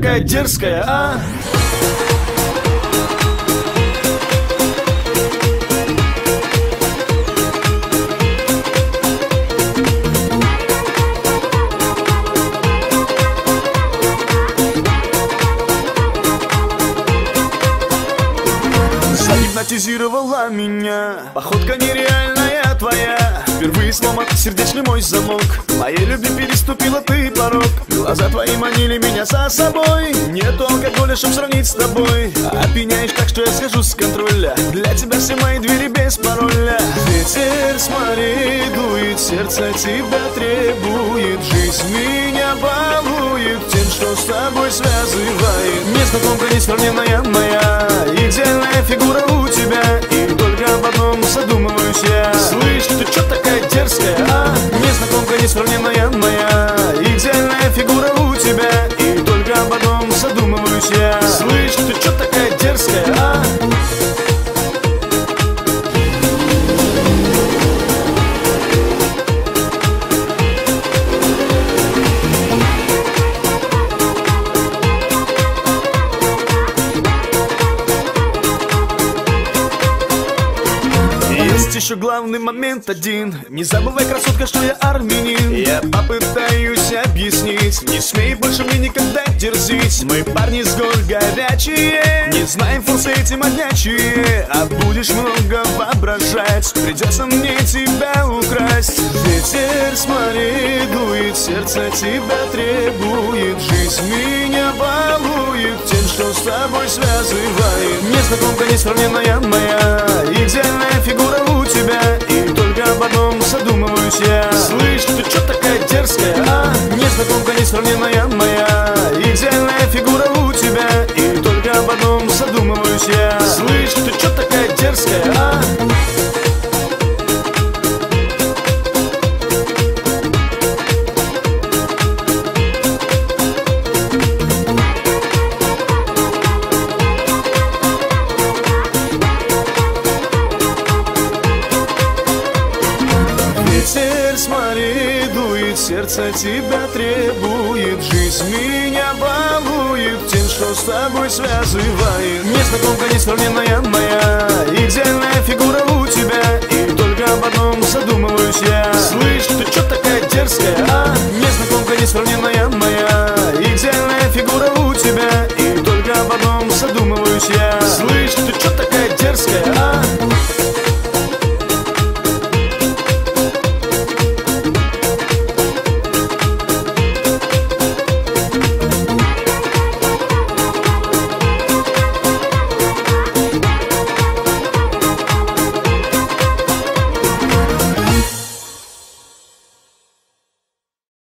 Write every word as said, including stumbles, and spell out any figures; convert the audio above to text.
такая дерзкая, а? Загипнотизировала меня походка нереальная твоя. Впервые сломан сердечный мой замок. Моей любви переступила ты порог. Глаза твои манили меня за собой. Нету алкоголя, чтоб сравнить с тобой. Опьяняешь так, что я схожу с контроля. Для тебя все мои двери без пароля. Ветер, смотри, дует, сердце тебя требует. Жизнь меня балует тем, что с тобой связывает. Незнакомка несравненная моя, идеальная фигура у тебя. И только об одном задумываюсь я. Слышь, ты чё такая дерзкая, а? Незнакомка несравненная моя, идеальная фигура у тебя. И только об одном задумываюсь я. Слышь, ты чё такая дерзкая, а? Есть еще главный момент один. Не забывай, красотка, что я армянин. Я попытаюсь объяснить. Не смей больше мне никогда дерзить. Мы парни с гор горячие, не знаем форс эти манячие. А будешь много воображать, придется мне тебя украсть. Ветер, смотри, дует, сердце тебя требует. Жизнь меня балует тем, что с тобой связывает. Незнакомка несравненная моя, идеальная фигура у тебя. И только об одном задумываюсь я. Слышь, ты чё такая дерзкая, а? Незнакомка несравненная моя, идеальная фигура у тебя. И только об одном задумываюсь я. Слышь, ты чё такая дерзкая, а? Ветер, смотри, дует, сердце тебя требует. Жизнь меня балует тем, что с тобой связывает. Незнакомка несравненная моя, идеальная фигура у тебя. И только об одном задумываюсь я. Слышь, ты чё такая дерзкая, а? Незнакомка несравненная моя, идеальная фигура у тебя. И только об одном задумываюсь я. Слышь,